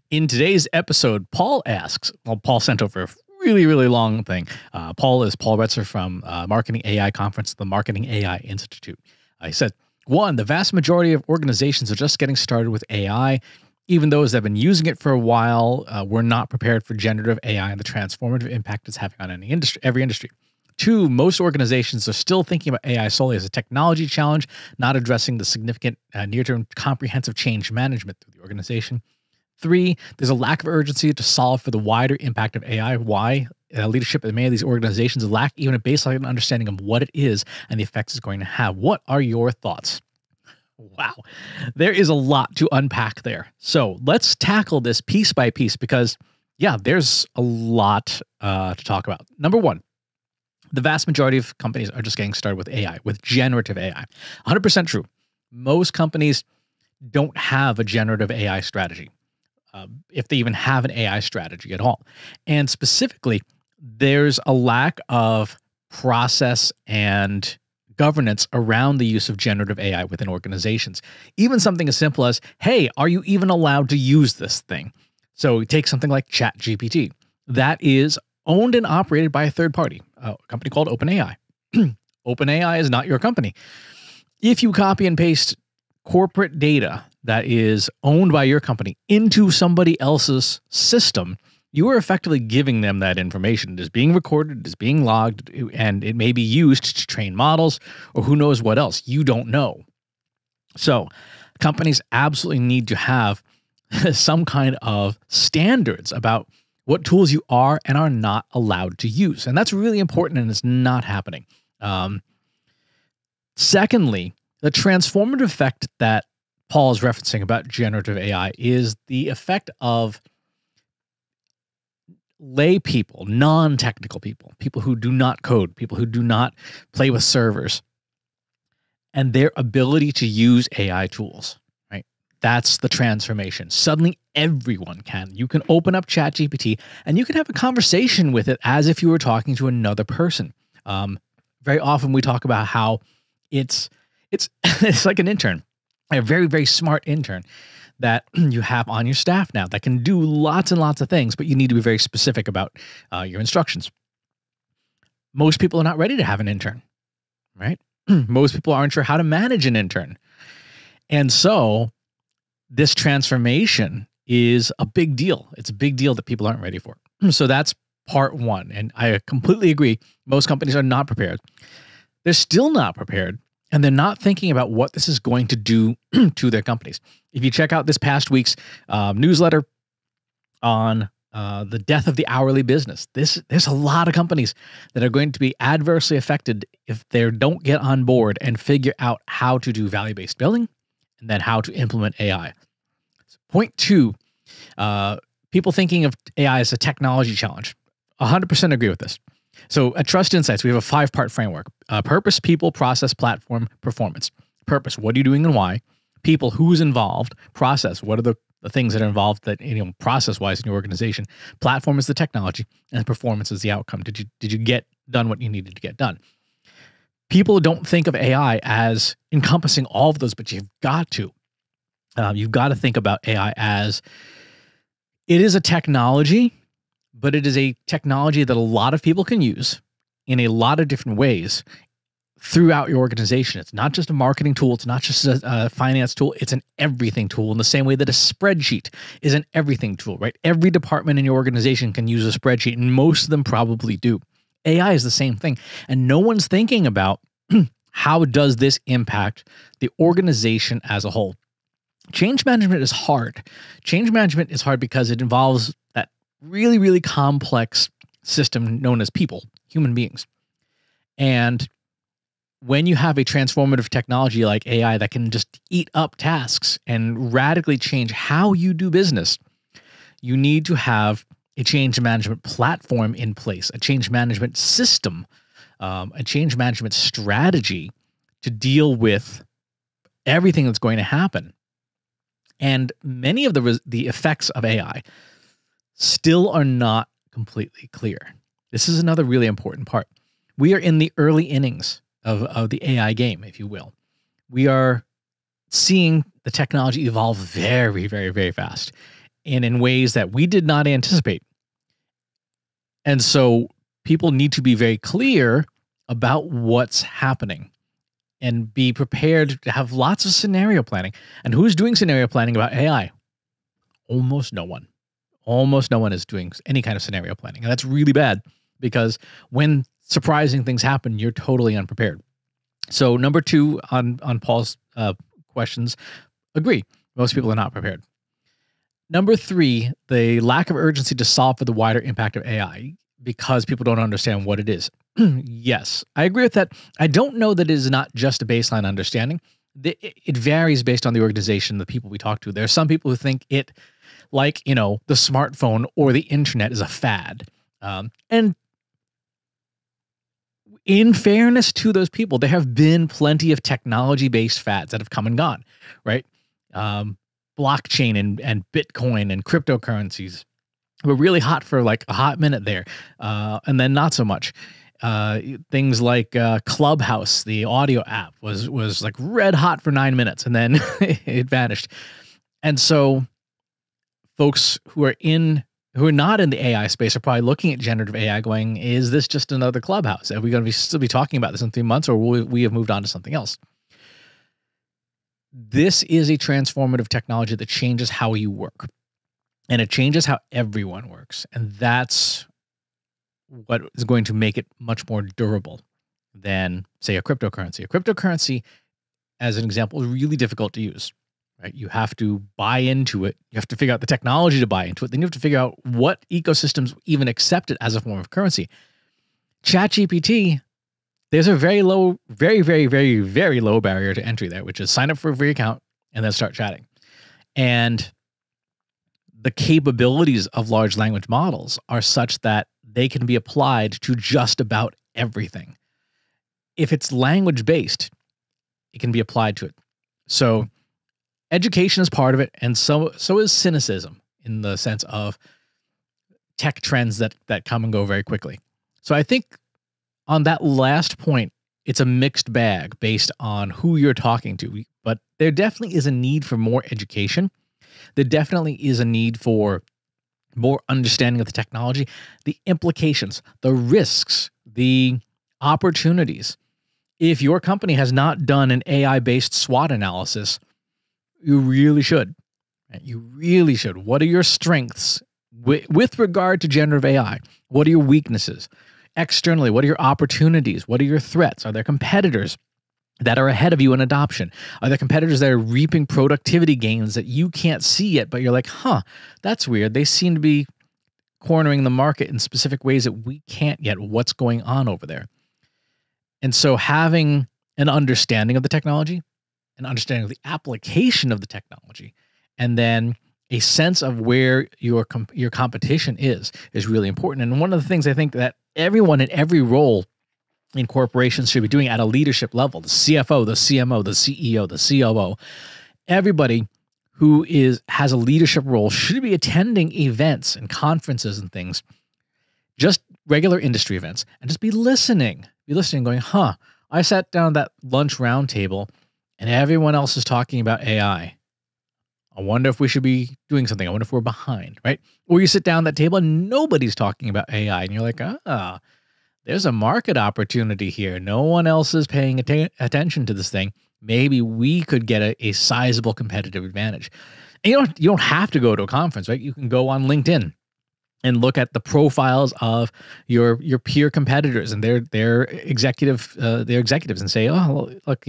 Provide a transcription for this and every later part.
In today's episode, Paul asks, Paul sent over a really, really long thing. Paul is Paul Retzer from Marketing AI Conference, the Marketing AI Institute. He said, one, the vast majority of organizations are just getting started with AI. Even those that have been using it for a while were not prepared for generative AI and the transformative impact it's having on every industry. Two, most organizations are still thinking about AI solely as a technology challenge, not addressing the significant near-term comprehensive change management through the organization. Three, there's a lack of urgency to solve for the wider impact of AI. Why? Leadership at many of these organizations lack even a baseline understanding of what it is and the effects it's going to have. What are your thoughts? Wow, there is a lot to unpack there. So let's tackle this piece by piece because, yeah, there's a lot to talk about. Number one, the vast majority of companies are just getting started with AI, with generative AI. 100% true. Most companies don't have a generative AI strategy. If they even have an AI strategy at all. And specifically, there's a lack of process and governance around the use of generative AI within organizations. Even something as simple as, hey, are you even allowed to use this thing? So take something like ChatGPT. That is owned and operated by a third party, a company called OpenAI. OpenAI is not your company. If you copy and paste corporate data that is owned by your company into somebody else's system, you are effectively giving them that information. It is being recorded, it is being logged, and it may be used to train models or who knows what else. You don't know. So companies absolutely need to have some kind of standards about what tools you are and are not allowed to use. And that's really important, and it's not happening. Secondly, the transformative effect that Paul is referencing about generative AI is the effect of lay people, non-technical people, people who do not code, people who do not play with servers, and their ability to use AI tools, right? That's the transformation. Suddenly everyone can. You can open up ChatGPT and you can have a conversation with it as if you were talking to another person. Very often we talk about how it's like an intern. A very, very smart intern that you have on your staff now that can do lots and lots of things, but you need to be very specific about your instructions. Most people are not ready to have an intern, right? Most people aren't sure how to manage an intern. And so this transformation is a big deal. It's a big deal that people aren't ready for. So that's part one. And I completely agree. Most companies are not prepared. They're still not prepared. And they're not thinking about what this is going to do to their companies. If you check out this past week's newsletter on the death of the hourly business, there's a lot of companies that are going to be adversely affected if they don't get on board and figure out how to do value-based billing and then how to implement AI. So point two, people thinking of AI as a technology challenge. 100% agree with this. So at Trust Insights, we have a 5-part framework: purpose, people, process, platform, performance. Purpose, what are you doing and why? People, who's involved? Process, what are the things that are involved that, process-wise in your organization? Platform is the technology, and performance is the outcome. Did you get done what you needed to get done? People don't think of AI as encompassing all of those, but you've got to. You've got to think about AI as it is a technology, but it is a technology that a lot of people can use in a lot of different ways throughout your organization. It's not just a marketing tool. It's not just a finance tool. It's an everything tool in the same way that a spreadsheet is an everything tool, right? Every department in your organization can use a spreadsheet, and most of them probably do. AI is the same thing, and no one's thinking about how does this impact the organization as a whole. Change management is hard. Change management is hard because it involves that really, really complex system known as people, human beings. And when you have a transformative technology like AI that can just eat up tasks and radically change how you do business, you need to have a change management platform in place, a change management system, a change management strategy to deal with everything that's going to happen. And many of the effects of AI still are not completely clear. This is another really important part. We are in the early innings of the AI game, if you will. We are seeing the technology evolve very, very, very fast. in ways that we did not anticipate. And so people need to be very clear about what's happening and be prepared to have lots of scenario planning. And who's doing scenario planning about AI? Almost no one. Almost no one is doing any kind of scenario planning. And that's really bad, because when surprising things happen, you're totally unprepared. So number 2 on Paul's questions, agree. Most people are not prepared. Number 3, the lack of urgency to solve for the wider impact of AI because people don't understand what it is. Yes, I agree with that. I don't know that it is not just a baseline understanding. It varies based on the organization, the people we talk to. There are some people who think it, like, the smartphone or the internet, is a fad. And in fairness to those people, there have been plenty of technology-based fads that have come and gone, right? Blockchain and Bitcoin and cryptocurrencies were really hot for like a hot minute there, and then not so much. Things like Clubhouse, the audio app, was like red hot for 9 minutes, and then it vanished. And so folks who are not in the AI space are probably looking at generative AI going, is this just another Clubhouse? Are we going to still be talking about this in 3 months, or will we have moved on to something else? This is a transformative technology that changes how you work, and it changes how everyone works. And that's what is going to make it much more durable than, say, a cryptocurrency. A cryptocurrency, as an example, is really difficult to use, right? You have to buy into it. You have to figure out the technology to buy into it. Then you have to figure out what ecosystems even accept it as a form of currency. ChatGPT, there's a very low, very, very, very, very low barrier to entry there, which is sign up for a free account and then start chatting. And the capabilities of large language models are such that they can be applied to just about everything. If it's language-based, it can be applied to it. So education is part of it, and so is cynicism, in the sense of tech trends that come and go very quickly. So I think on that last point, it's a mixed bag based on who you're talking to. But there definitely is a need for more education. There definitely is a need for more understanding of the technology, the implications, the risks, the opportunities. If your company has not done an AI-based SWOT analysis, you really should. You really should. What are your strengths with regard to generative AI? What are your weaknesses? Externally, what are your opportunities? What are your threats? Are there competitors that are ahead of you in adoption? Are there competitors that are reaping productivity gains that you can't see yet, but you're like, that's weird. They seem to be cornering the market in specific ways that we can't yet. What's going on over there? And so having an understanding of the technology, an understanding of the application of the technology, and then a sense of where your competition is really important. And one of the things I think that everyone in every role in corporations should be doing at a leadership level, the CFO, the CMO, the CEO, the COO, everybody who has a leadership role should be attending events and conferences and things, just regular industry events, and just be listening going, I sat down at that lunch round table and everyone else is talking about AI. I wonder if we should be doing something. I wonder if we're behind, right? Or you sit down at that table and nobody's talking about AI and you're like, there's a market opportunity here. No one else is paying attention to this thing. Maybe we could get a sizable competitive advantage. And you don't have to go to a conference, right? You can go on LinkedIn and look at the profiles of your peer competitors and their executives and say, look,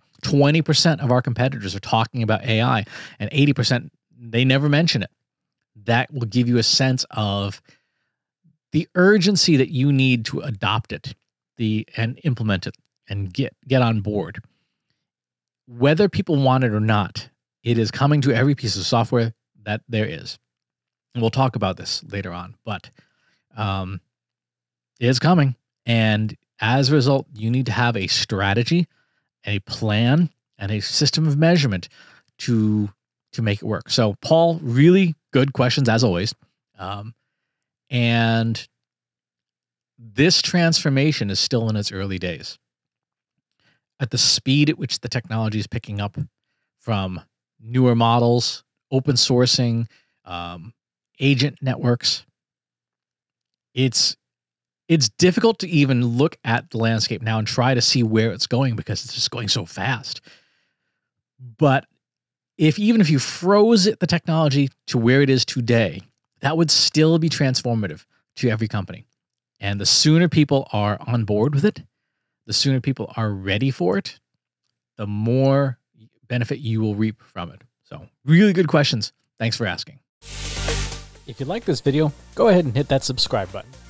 20% of our competitors are talking about AI and 80% they never mention it. That will give you a sense of the urgency that you need to adopt it, and implement it and get on board. Whether people want it or not, it is coming to every piece of software that there is. And we'll talk about this later on, but it is coming. And as a result, you need to have a strategy, a plan, and a system of measurement to make it work. So, Paul, really good questions as always. And this transformation is still in its early days. At the speed at which the technology is picking up, from newer models, open sourcing, agent networks. It's difficult to even look at the landscape now and try to see where it's going because it's just going so fast. But even if you froze the technology to where it is today, that would still be transformative to every company. And the sooner people are on board with it, the sooner people are ready for it, the more benefit you will reap from it. So really good questions. Thanks for asking. If you like this video, go ahead and hit that subscribe button.